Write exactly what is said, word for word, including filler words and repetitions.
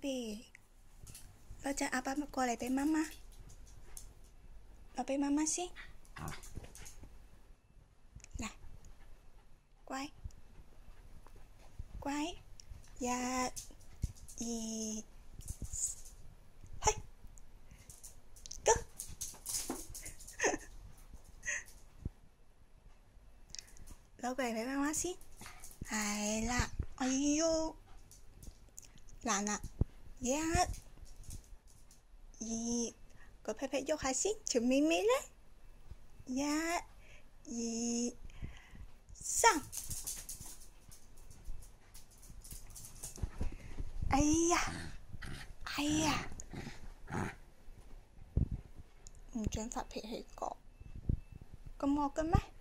baby， เราจะเอา爸爸过来陪妈妈，เรา陪妈妈先，来，乖，乖，一、二、嘿 ，go， เรา過嚟陪媽媽先，係啦，哎呦，難啦，一、二，個屁屁喐下先，條咪咪咧，一、二、三，哎呀，哎呀，唔准發脾氣個，咁惡嘅咩？